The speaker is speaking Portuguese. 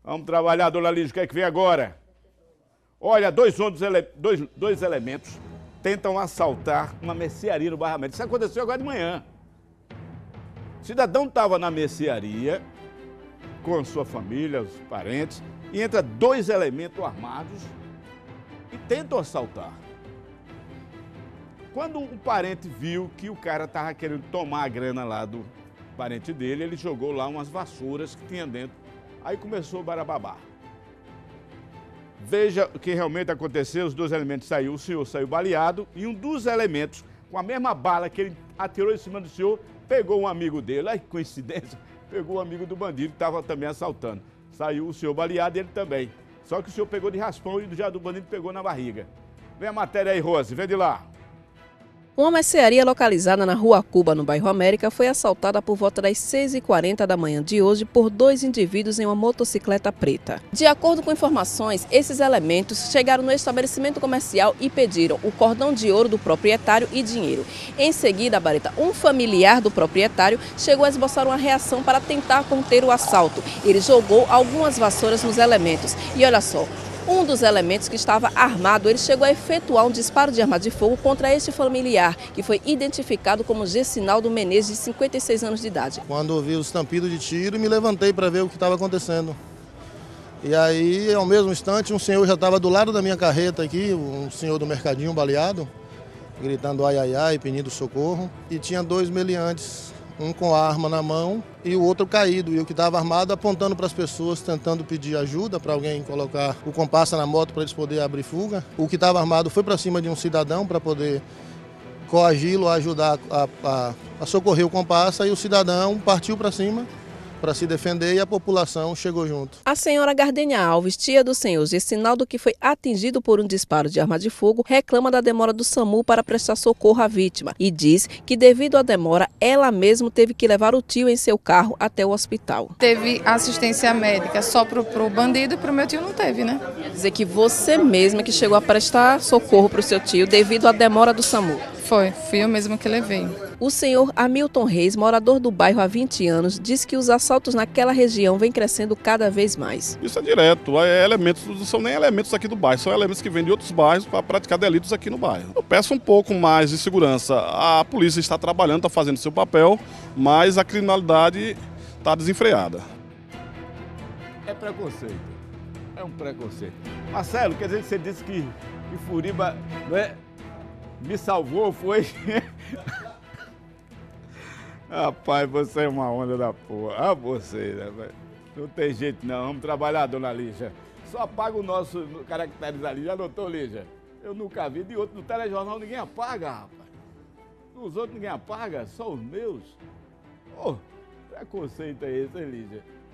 Vamos trabalhar, dona Lígia, o que é que vem agora? Olha, dois elementos tentam assaltar uma mercearia no bairro América. Isso aconteceu agora de manhã. O cidadão estava na mercearia com sua família, os parentes, e entra dois elementos armados e tentam assaltar. Quando um parente viu que o cara estava querendo tomar a grana lá do parente dele, ele jogou lá umas vassouras que tinha dentro. Aí começou o barababá. Veja o que realmente aconteceu, os dois elementos saíram, o senhor saiu baleado e um dos elementos, com a mesma bala que ele atirou em cima do senhor, pegou um amigo dele. Ai, que coincidência, pegou o amigo do bandido que estava também assaltando. Saiu o senhor baleado e ele também. Só que o senhor pegou de raspão e já do bandido pegou na barriga. Vem a matéria aí, Rose, vem de lá. Uma mercearia localizada na Rua Cuba, no bairro América, foi assaltada por volta das 6h40 da manhã de hoje por dois indivíduos em uma motocicleta preta. De acordo com informações, esses elementos chegaram no estabelecimento comercial e pediram o cordão de ouro do proprietário e dinheiro. Em seguida, Bareta, um familiar do proprietário chegou a esboçar uma reação para tentar conter o assalto. Ele jogou algumas vassouras nos elementos. E olha só, um dos elementos que estava armado, ele chegou a efetuar um disparo de arma de fogo contra este familiar, que foi identificado como Gessinaldo Menezes, de 56 anos de idade. Quando ouvi o estampido de tiro, me levantei para ver o que estava acontecendo. E aí, ao mesmo instante, um senhor já estava do lado da minha carreta aqui, um senhor do mercadinho baleado, gritando ai, ai, ai, pedindo socorro. E tinha dois meliantes, um com a arma na mão e o outro caído. E o que estava armado apontando para as pessoas, tentando pedir ajuda para alguém colocar o compasso na moto para eles poderem abrir fuga. O que estava armado foi para cima de um cidadão para poder coagi-lo, ajudar a socorrer o compasso, e o cidadão partiu para cima para se defender e a população chegou junto. A senhora Gardênia Alves, tia do senhor Gessinaldo, que foi atingido por um disparo de arma de fogo, reclama da demora do SAMU para prestar socorro à vítima e diz que, devido à demora, ela mesma teve que levar o tio em seu carro até o hospital. Teve assistência médica só para o bandido e para o meu tio não teve, né? Quer dizer que você mesma que chegou a prestar socorro para o seu tio devido à demora do SAMU. Fui eu mesma que levei. O senhor Hamilton Reis, morador do bairro há 20 anos, diz que os assaltos naquela região vêm crescendo cada vez mais. Isso é direto, elementos, não são nem elementos aqui do bairro, são elementos que vêm de outros bairros para praticar delitos aqui no bairro. Eu peço um pouco mais de segurança. A polícia está trabalhando, está fazendo seu papel, mas a criminalidade está desenfreada. É preconceito, é um preconceito. Marcelo, quer dizer que você disse que Furiba, não é, me salvou, foi? Rapaz, você é uma onda da porra. Ah, você, né, velho? Não tem jeito não, vamos trabalhar, dona Lígia. Só apaga o nosso caracteres ali, já notou, Lígia? Eu nunca vi, de outro, no telejornal ninguém apaga, rapaz. Os outros ninguém apaga, só os meus. Ô, preconceito é esse, hein, Lígia?